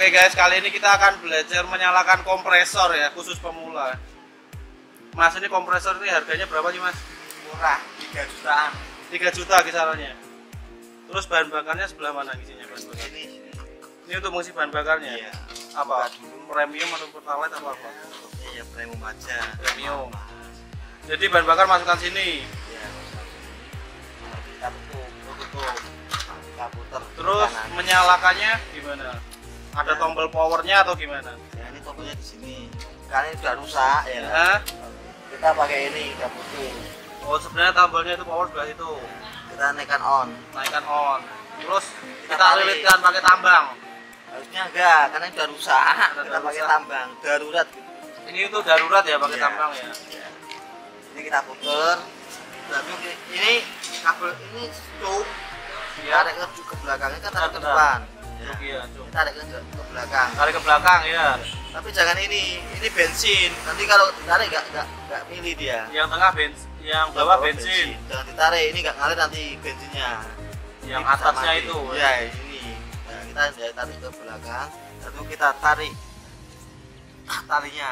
Oke guys, kali ini kita akan belajar menyalakan kompresor ya, khusus pemula. Mas, ini kompresor ini harganya berapa sih mas? Murah, 3 jutaan. 3 juta kisarannya. Terus bahan bakarnya sebelah mana isinya bahan bakar? Ini untuk mengisi bahan bakarnya? Iya. Apa? Premium atau pertalite atau apa? Iya, premium aja. Premium. Jadi bahan bakar masukkan sini. Iya. Kita tutup. Kita putar. Terus menyalakannya gimana? Ada tombol powernya atau gimana? Ya, ini tombolnya di sini. Karena ini sudah rusak ya. Hah? Kita pakai ini, kita putus. Oh, sebenarnya tombolnya itu power sebelah itu. Kita naikkan on. Naikkan on. Terus kita tarik. lilitkan pakai tambang. Harusnya enggak, karena ini sudah rusak. Sudah Kita pakai rusak. tambang darurat gitu. Ini untuk darurat ya pakai Iya. tambang ya. Iya. Ini kita putar. Lalu ini kabel ini cuk. Iya. Tarik ke belakangnya, kita tarik ke depan. Ya. Iya, cuk. Kita tarik ke belakang. Tarik ke belakang ya. Tapi jangan ini bensin. Nanti kalau ditarik nggak milih dia. Yang tengah bensin, yang bawah bensin. Jangan ditarik, ini nggak ngalir nanti bensinnya. Yang Ini bisa atasnya mati. itu. Ya ini. Nah, kita tarik ke belakang, lalu kita tarik talinya.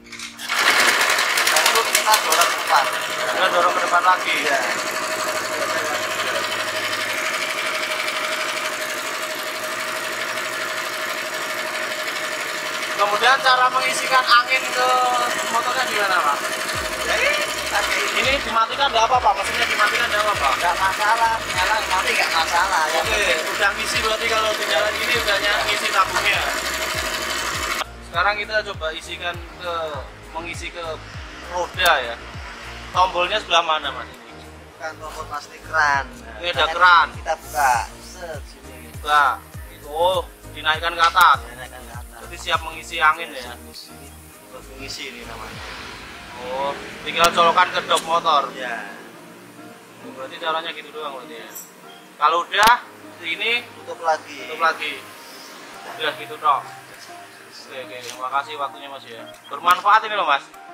Lalu kita dorong ke depan. Kita dorong ke depan lagi. Iya. Kemudian cara mengisikan angin ke motornya gimana Pak? Jadi pakai ini Ini dimatikan ada apa Pak? Mesinnya dimatikan ada apa Pak? nggak masalah, nyala mati nggak masalah. Yang Oke, udah ngisi berarti kalau di jalan ini udah ngisi tabungnya. Sekarang kita coba isikan mengisi ke roda ya. Tombolnya sebelah mana Mas? bukan tombol plastik keran. Nah, Ini ada makanya keran. Kita buka. Set sini. Buka. Oh, dinaikkan ke atas. Ya, naikkan ke atas. Berarti siap mengisi angin ya. Mengisi ini namanya. Oh, tinggal colokan ke dop motor. Ya. Berarti caranya gitu doang berarti ya. Kalau udah ini Tutup lagi. tutup lagi. Udah gitu toh. Oke, terima kasih waktunya Mas ya. Bermanfaat ini loh Mas.